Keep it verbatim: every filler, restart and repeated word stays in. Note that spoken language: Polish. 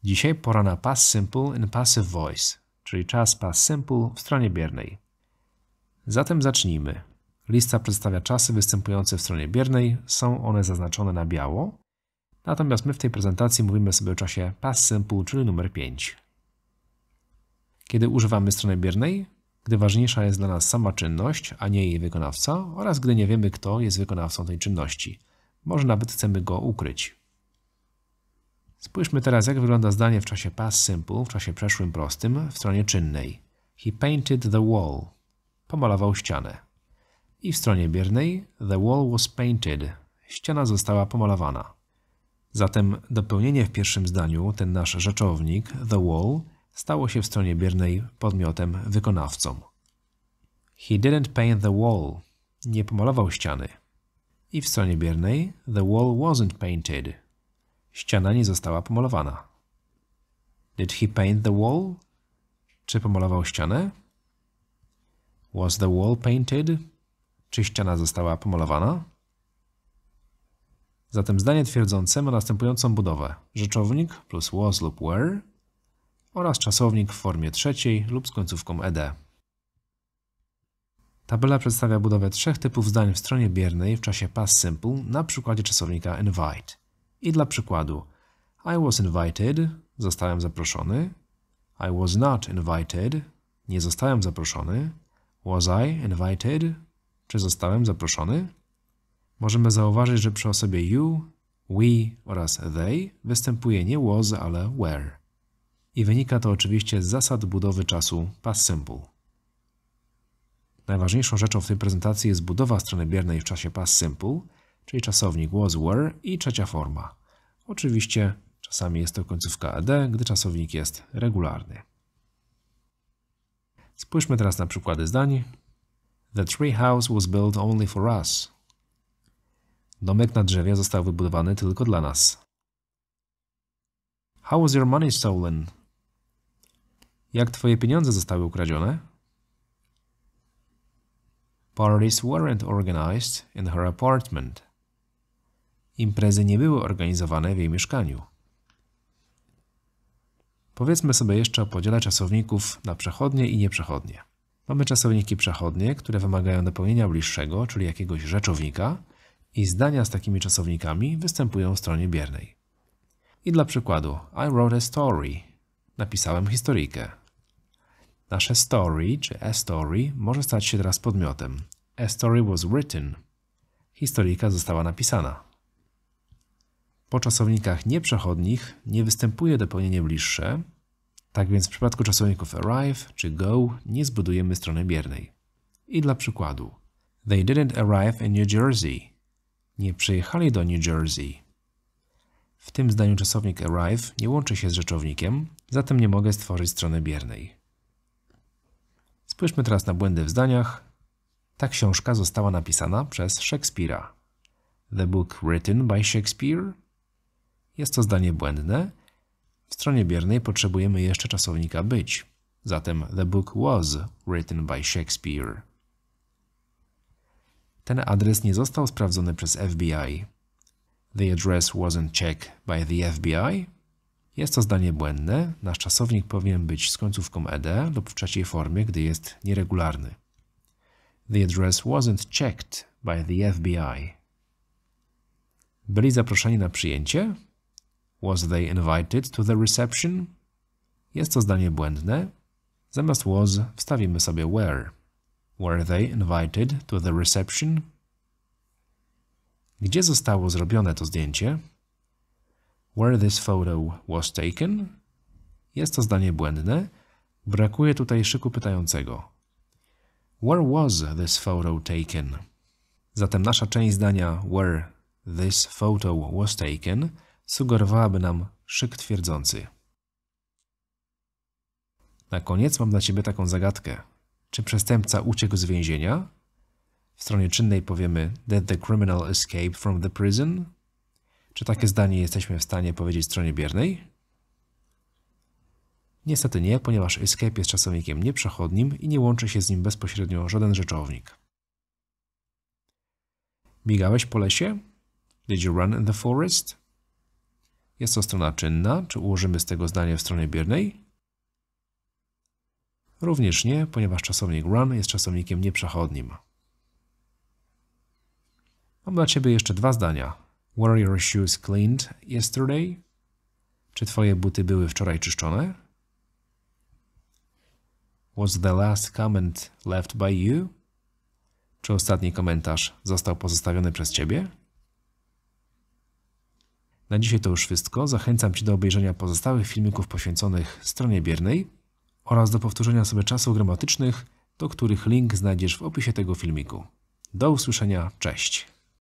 Dzisiaj pora na past simple in passive voice, czyli czas past simple w stronie biernej. Zatem zacznijmy. Lista przedstawia czasy występujące w stronie biernej, są one zaznaczone na biało, natomiast my w tej prezentacji mówimy sobie o czasie past simple, czyli numer pięć. Kiedy używamy strony biernej? Gdy ważniejsza jest dla nas sama czynność, a nie jej wykonawca, oraz gdy nie wiemy, kto jest wykonawcą tej czynności. Może nawet chcemy go ukryć. Spójrzmy teraz, jak wygląda zdanie w czasie past simple, w czasie przeszłym prostym, w stronie czynnej. He painted the wall. Pomalował ścianę. I w stronie biernej the wall was painted. Ściana została pomalowana. Zatem dopełnienie w pierwszym zdaniu, ten nasz rzeczownik, the wall, stało się w stronie biernej podmiotem wykonawcą. He didn't paint the wall. Nie pomalował ściany. I w stronie biernej the wall wasn't painted. Ściana nie została pomalowana. Did he paint the wall? Czy pomalował ścianę? Was the wall painted? Czy ściana została pomalowana? Zatem zdanie twierdzące ma następującą budowę. Rzeczownik plus was lub were oraz czasownik w formie trzeciej lub z końcówką ed. Tabela przedstawia budowę trzech typów zdań w stronie biernej w czasie past simple na przykładzie czasownika invite. I dla przykładu I was invited, zostałem zaproszony. I was not invited, nie zostałem zaproszony. Was I invited, czy zostałem zaproszony? Możemy zauważyć, że przy osobie you, we oraz they występuje nie was, ale were. I wynika to oczywiście z zasad budowy czasu past simple. Najważniejszą rzeczą w tej prezentacji jest budowa strony biernej w czasie past simple, czyli czasownik was, were i trzecia forma. Oczywiście czasami jest to końcówka ed, gdy czasownik jest regularny. Spójrzmy teraz na przykłady zdań. The tree house was built only for us. Domek na drzewie został wybudowany tylko dla nas. How was your money stolen? Jak twoje pieniądze zostały ukradzione? Parties weren't organized in her apartment. Imprezy nie były organizowane w jej mieszkaniu. Powiedzmy sobie jeszcze o podziale czasowników na przechodnie i nieprzechodnie. Mamy czasowniki przechodnie, które wymagają dopełnienia bliższego, czyli jakiegoś rzeczownika, i zdania z takimi czasownikami występują w stronie biernej. I dla przykładu, I wrote a story. Napisałem historyjkę. Nasze story, czy a story, może stać się teraz podmiotem. A story was written. Historyjka została napisana. Po czasownikach nieprzechodnich nie występuje dopełnienie bliższe, tak więc w przypadku czasowników arrive czy go nie zbudujemy strony biernej. I dla przykładu, they didn't arrive in New Jersey. Nie przyjechali do New Jersey. W tym zdaniu czasownik arrive nie łączy się z rzeczownikiem, zatem nie mogę stworzyć strony biernej. Spójrzmy teraz na błędy w zdaniach. Ta książka została napisana przez Szekspira. The book written by Shakespeare. Jest to zdanie błędne. W stronie biernej potrzebujemy jeszcze czasownika być. Zatem the book was written by Shakespeare. Ten adres nie został sprawdzony przez F B I. The address wasn't checked by the F B I. Jest to zdanie błędne. Nasz czasownik powinien być z końcówką ed lub w trzeciej formie, gdy jest nieregularny. The address wasn't checked by the F B I. Byli zaproszeni na przyjęcie? Was they invited to the reception? Jest to zdanie błędne. Zamiast was wstawimy sobie were. Were they invited to the reception? Gdzie zostało zrobione to zdjęcie? Where this photo was taken? Jest to zdanie błędne. Brakuje tutaj szyku pytającego. Where was this photo taken? Zatem nasza część zdania where this photo was taken sugerowałaby nam szyk twierdzący. Na koniec mam dla Ciebie taką zagadkę. Czy przestępca uciekł z więzienia? W stronie czynnej powiemy Did the criminal escape from the prison? Czy takie zdanie jesteśmy w stanie powiedzieć w stronie biernej? Niestety nie, ponieważ escape jest czasownikiem nieprzechodnim i nie łączy się z nim bezpośrednio żaden rzeczownik. Biegałeś po lesie? Did you run in the forest? Jest to strona czynna. Czy ułożymy z tego zdanie w stronie biernej? Również nie, ponieważ czasownik run jest czasownikiem nieprzechodnim. Mam dla Ciebie jeszcze dwa zdania. Were your shoes cleaned yesterday? Czy Twoje buty były wczoraj czyszczone? Was the last comment left by you? Czy ostatni komentarz został pozostawiony przez Ciebie? Na dzisiaj to już wszystko. Zachęcam Cię do obejrzenia pozostałych filmików poświęconych stronie biernej oraz do powtórzenia sobie czasów gramatycznych, do których link znajdziesz w opisie tego filmiku. Do usłyszenia, cześć!